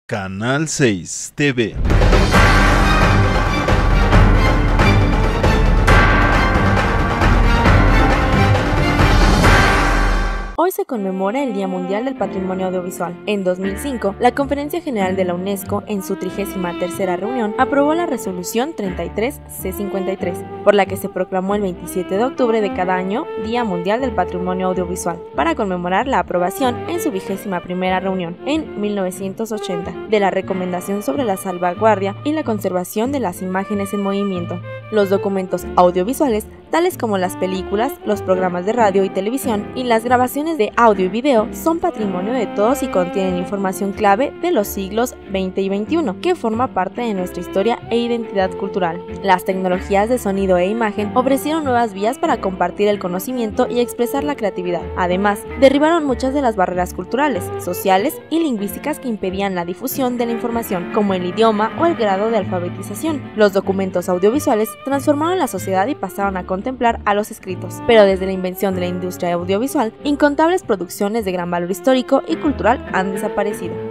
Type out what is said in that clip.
Canal 6 TV. Hoy se conmemora el Día Mundial del Patrimonio Audiovisual. En 2005, la Conferencia General de la UNESCO, en su 33ª reunión, aprobó la Resolución 33-C53, por la que se proclamó el 27 de octubre de cada año Día Mundial del Patrimonio Audiovisual, para conmemorar la aprobación en su 21ª reunión, en 1980, de la Recomendación sobre la salvaguardia y la conservación de las imágenes en movimiento. Los documentos audiovisuales, tales como las películas, los programas de radio y televisión y las grabaciones de audio y video, son patrimonio de todos y contienen información clave de los siglos XX y XXI, que forma parte de nuestra historia e identidad cultural. Las tecnologías de sonido e imagen ofrecieron nuevas vías para compartir el conocimiento y expresar la creatividad. Además, derribaron muchas de las barreras culturales, sociales y lingüísticas que impedían la difusión de la información, como el idioma o el grado de alfabetización. Los documentos audiovisuales transformaron la sociedad y pasaron a contemplar a los escritos, pero desde la invención de la industria audiovisual, incontables producciones de gran valor histórico y cultural han desaparecido.